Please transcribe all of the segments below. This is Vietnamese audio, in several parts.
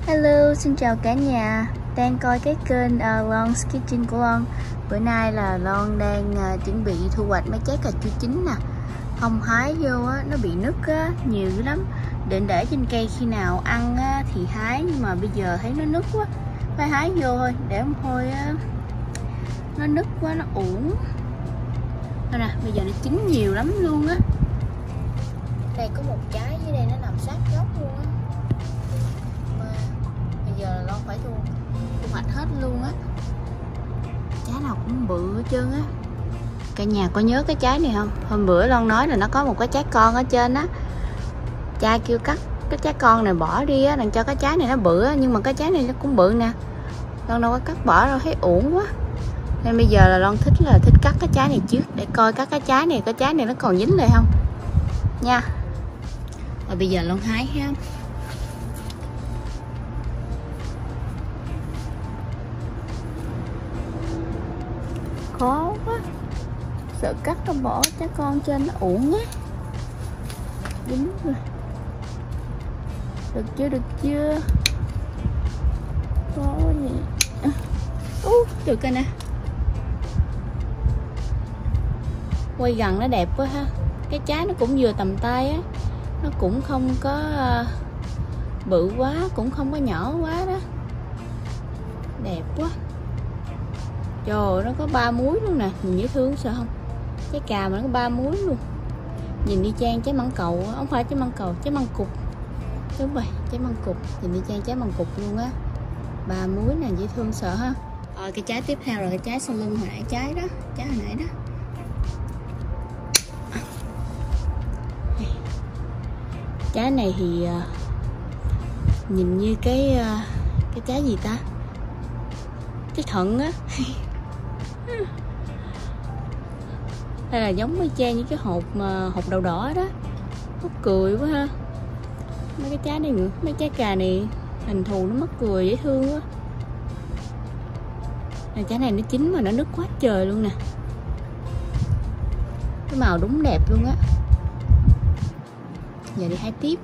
Hello, xin chào cả nhà. Đang coi cái kênh Lon's Kitchen của Lon. Bữa nay là Lon đang chuẩn bị thu hoạch mấy trái cà chua chín nè. Không hái vô á, nó bị nứt á, nhiều lắm. Định để trên cây khi nào ăn á, thì hái, nhưng mà bây giờ thấy nó nứt quá, phải hái vô thôi. Để không thôi á, nó nứt quá, nó uổng. Thôi nè, bây giờ nó chín nhiều lắm luôn á. Đây có một trái dưới đây, nó nằm sát gốc luôn á. Giờ Lon phải thu hoạch hết luôn á. Trái nào cũng bự hết trơn á. Cả nhà có nhớ cái trái này không? Hôm bữa Lon nói là nó có một cái trái con ở trên á. Cha kêu cắt cái trái con này bỏ đi á, đừng cho cái trái này nó bự á. Nhưng mà cái trái này nó cũng bự nè. Lon đâu có cắt bỏ đâu, thấy uổng quá. Nên bây giờ là Lon thích cắt cái trái này trước, để coi cắt cái trái này nó còn dính lại không nha. Và bây giờ Lon hái ha. Khó quá, sợ cắt nó bỏ trái con trên nó uổng á. Dính rồi. Được chưa? Khó quá gì. Được rồi nè. Quay gần nó đẹp quá ha. Cái trái nó cũng vừa tầm tay á. Nó cũng không có bự quá, cũng không có nhỏ quá đó. Đẹp quá. Trời ơi, nó có 3 múi luôn nè, nhìn dễ thương sợ không? Trái cà mà nó có 3 múi luôn. Nhìn đi chang trái măng cầu, không phải trái măng cầu, trái măng cục. Đúng rồi, trái măng cục, nhìn đi chang trái măng cục luôn á. 3 múi nè, dễ thương sợ ha. Cái trái tiếp theo là cái trái sau lưng hồi nãy, trái hồi nãy đó. Trái này thì nhìn như cái trái gì ta? Trái thận á. Đây là giống y chang như cái hột đậu đỏ đó. Mắc cười quá ha. Mấy cái trái này nữa, mấy trái cà này hình thù nó mắc cười dễ thương quá. Trái này nó chín mà nó nứt quá trời luôn nè. Cái màu đúng đẹp luôn á. Giờ đi hái tiếp.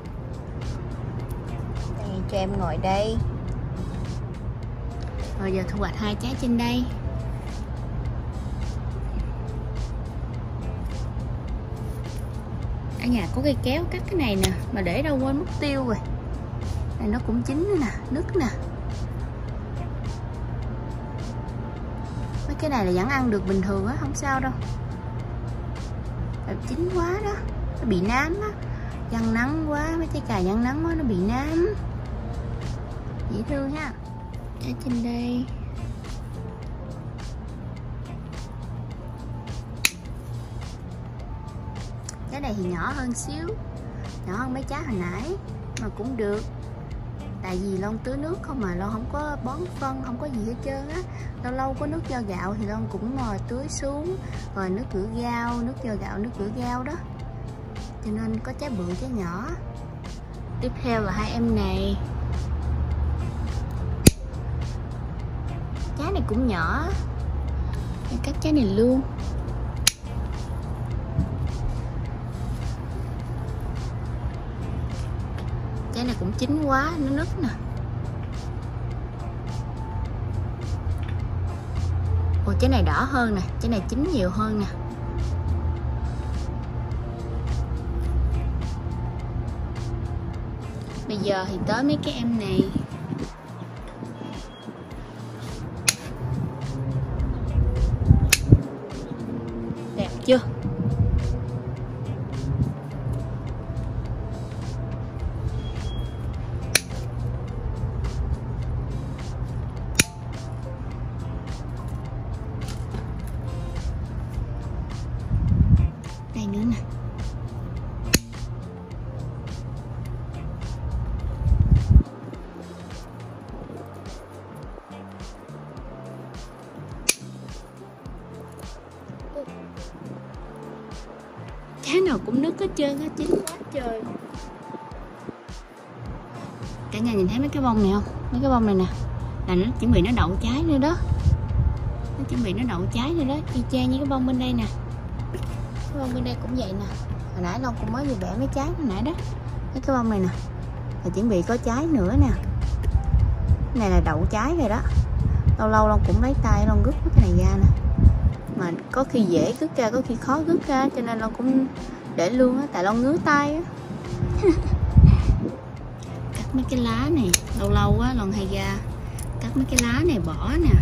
Đây, cho em ngồi đây. Rồi giờ thu hoạch 2 trái trên đây. Ở nhà có cây kéo cắt cái này nè, mà để đâu quên mất tiêu rồi. Này nó cũng chín nữa nè, nứt nè. Mấy cái này là vẫn ăn được bình thường á, không sao đâu. Đẹp chín quá đó, nó bị nám á. Giăng nắng quá, mấy trái cà giăng nắng quá nó bị nám. Dễ thương ha. Ở trên đây. Trái này thì nhỏ hơn xíu, nhỏ hơn mấy trái hồi nãy, mà cũng được. Tại vì Lon tưới nước không mà, Lon không có bón phân, không có gì hết trơn á. Lâu lâu có nước vo gạo thì Lon cũng tưới xuống. Rồi nước rửa rau, nước vo gạo, nước rửa rau đó. Cho nên có trái bự, trái nhỏ. Tiếp theo là 2 em này. Trái này cũng nhỏ. Để cắt trái này luôn. Trái này cũng chín quá, nó nứt nè. Ồ, trái này đỏ hơn nè, trái này chín nhiều hơn nè. Bây giờ thì tới mấy cái em này. Đẹp chưa? Đây nữa nè. Trái nào cũng nứt hết trơn á, chín quá trời. Cả nhà nhìn thấy mấy cái bông này không? Mấy cái bông này nè, là nó chuẩn bị nó đậu trái nữa đó. Nó chuẩn bị nó đậu trái nữa đó, y chang như cái bông bên đây nè. Cái bông bên đây cũng vậy nè. Hồi nãy Long cũng mới vừa bẻ mấy trái hồi nãy đó. Cái bông này nè là chuẩn bị có trái nữa nè. Này là đậu trái rồi đó. Lâu lâu Long cũng lấy tay Long rút cái này ra nè. Mà có khi dễ rút ra, có khi khó rút ra, cho nên Long cũng để luôn á, tại Long ngứa tay á. Cắt mấy cái lá này, lâu lâu á Long hay ra cắt mấy cái lá này bỏ nè.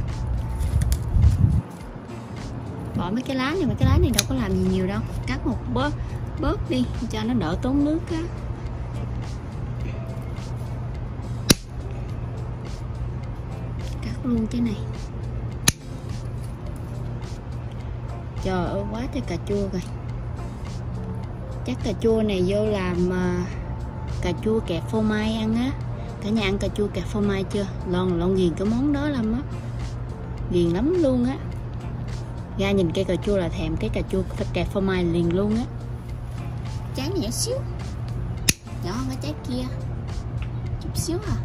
Bỏ mấy cái lá này đâu có làm gì nhiều đâu. Cắt một bớt đi cho nó đỡ tốn nước á. Cắt luôn cái này. Trời ơi quá trời cà chua rồi. Chắc cà chua này vô làm cà chua kẹt phô mai ăn á. Cả nhà ăn cà chua kẹt phô mai chưa? Lon ghiền cái món đó lắm á. Ghiền lắm luôn á. Ra nhìn cây cà chua là thèm cái cà chua kẹt phô mai liền luôn á. Trái này nhỏ xíu, nhỏ hơn cái trái kia chút xíu à.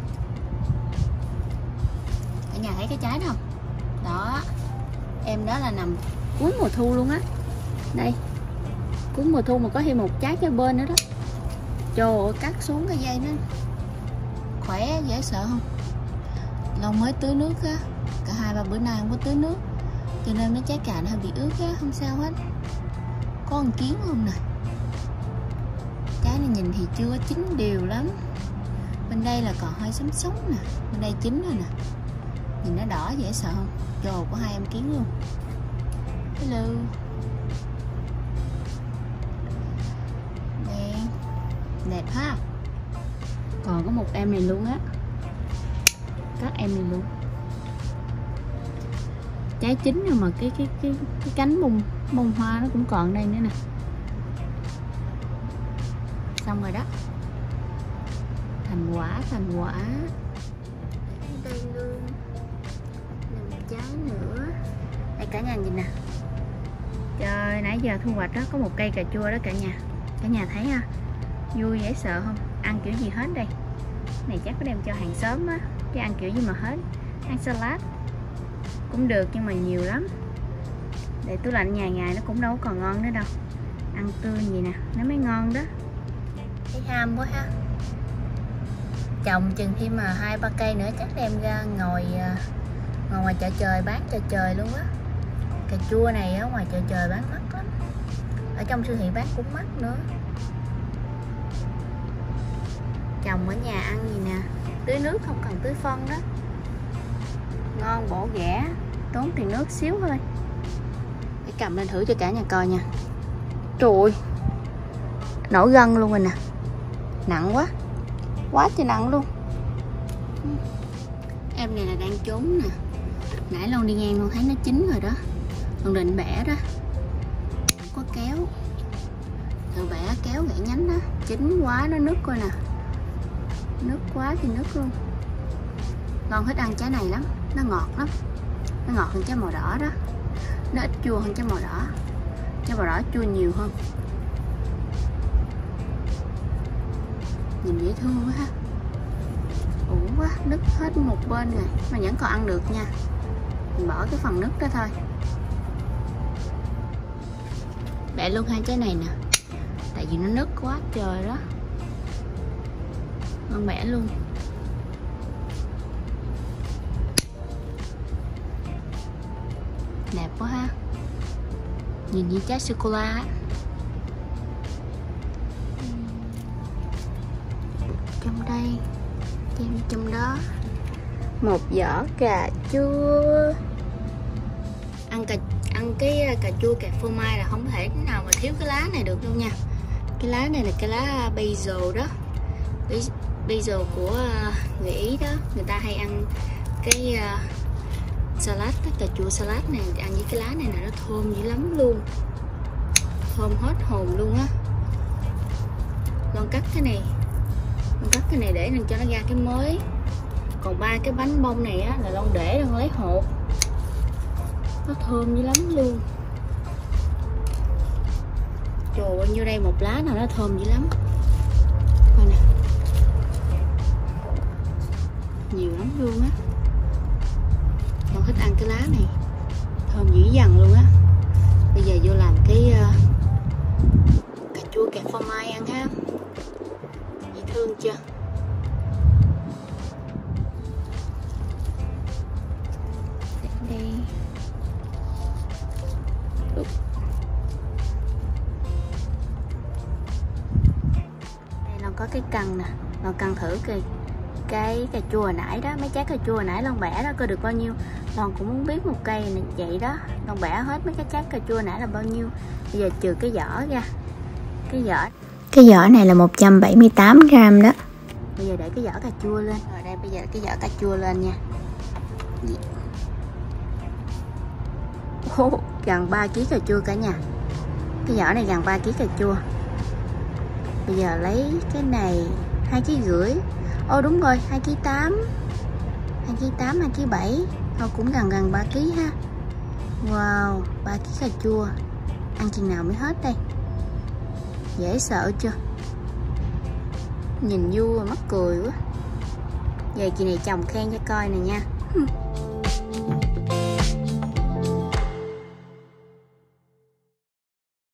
Cả nhà thấy cái trái đó không? Đó, em đó là nằm cuối mùa thu luôn á. Đây, cuối mùa thu mà có thêm một trái cái bên nữa đó. Trời ơi, cắt xuống cái dây nó khỏe dễ sợ không? Long mới tưới nước á, cả 2-3 bữa nay không có tưới nước, cho nên mấy trái cà nó hơi bị ướt á, không sao hết. Có con kiến không nè. Trái này nhìn thì chưa có chín đều lắm. Bên đây là còn hơi sống nè, bên đây chín rồi nè. Nhìn nó đỏ dễ sợ không? Trời, có 2 em kiến luôn. Hello. Đây, đẹp ha. Còn có một em này luôn á. Các em này luôn. Trái chín rồi mà cái cánh bông hoa nó cũng còn đây nữa nè. Xong rồi đó. Thành quả. Đây luôn. Một trái nữa. Đây cả nhà nhìn nè. Trời, nãy giờ thu hoạch đó có một cây cà chua đó cả nhà. Cả nhà thấy ha. Vui dễ sợ không? Ăn kiểu gì hết đây. Này chắc có đem cho hàng xóm á, chứ ăn kiểu gì mà hết. Ăn salad cũng được nhưng mà nhiều lắm. Để tủ lạnh ngày nó cũng đâu còn ngon nữa đâu. Ăn tươi gì nè, nó mới ngon đó. Thấy ham quá ha. Trồng chừng khi mà 2-3 cây nữa chắc đem ra ngồi ngoài chợ trời bán chợ trời luôn á. Cà chua này ở ngoài chợ trời bán mắc lắm. Ở trong siêu thị bán cũng mắc nữa. Trồng ở nhà ăn gì nè, tưới nước không cần tưới phân đó. Ngon bổ ghẻ, tốn tiền nước xíu thôi. Để cầm lên thử cho cả nhà coi nha. Trời ơi, nổi gân luôn rồi nè. Nặng quá trời nặng luôn. Em này là đang trốn nè. Nãy Long đi ngang Long thấy nó chín rồi đó. Long định bẻ đó, không có kéo. Rồi bẻ kéo gãy nhánh đó. Chín quá nó nứt coi nè. Nứt quá thì nứt luôn. Long thích ăn trái này lắm. Nó ngọt lắm. Nó ngọt hơn trái màu đỏ đó. Nó ít chua hơn trái màu đỏ. Trái màu đỏ chua nhiều hơn. Nhìn dễ thương quá ha. Ủ quá, nứt hết một bên rồi. Mà vẫn còn ăn được nha. Mình bỏ cái phần nứt đó thôi. Bẻ luôn 2 trái này nè. Tại vì nó nứt quá trời đó. Con bẻ luôn. Đẹp quá ha. Nhìn như trái sô-cô-la á. Trong đây, trong đó. Một giỏ cà chua. Ăn cái cà chua kẹt phô mai là không thể nào mà thiếu cái lá này được đâu nha. Cái lá này là cái lá basil đó. Basil của người Ý đó. Người ta hay ăn cái salad, cái cà chua salad này, ăn với cái lá này là nó thơm dữ lắm luôn. Thơm hết hồn luôn á. Con cắt cái này. Con cắt cái này để nên cho nó ra cái mới. Còn 3 cái bánh bông này á là Long để Long lấy hột. Nó thơm dữ lắm luôn. Trời ơi, như đây một lá nào nó thơm dữ lắm. Coi nè. Nhiều lắm luôn á. Con thích ăn cái lá này. Thơm dữ dằn luôn á. Bây giờ vô làm cái cà chua kẹt phô mai ăn ha. Dễ thương chưa? có cái cân nè, Loan cân thử cái cà chua hồi nãy đó, mấy trái cà chua hồi nãy Loan bẻ đó coi được bao nhiêu. Loan cũng muốn biết một cây này vậy đó, Loan bẻ hết mấy cái trái cà chua hồi nãy là bao nhiêu. Bây giờ trừ cái vỏ ra, cái vỏ này là 178 gram đó. Bây giờ để cái vỏ cà chua lên. Rồi đây, bây giờ cái vỏ cà chua lên nha. Gần 3 kg cà chua cả nhà. Cái vỏ này gần 3 kg cà chua. Bây giờ lấy cái này 2,5 kg. Ô đúng rồi, 2,8 kg. 2,8 kg, 2,7 kg. Thôi cũng gần 3 kg ha. Wow, 3 kg cà chua. Ăn chừng nào mới hết đây? Dễ sợ chưa? Nhìn vui mắc cười quá. Về kỳ này chồng khen cho coi nè nha.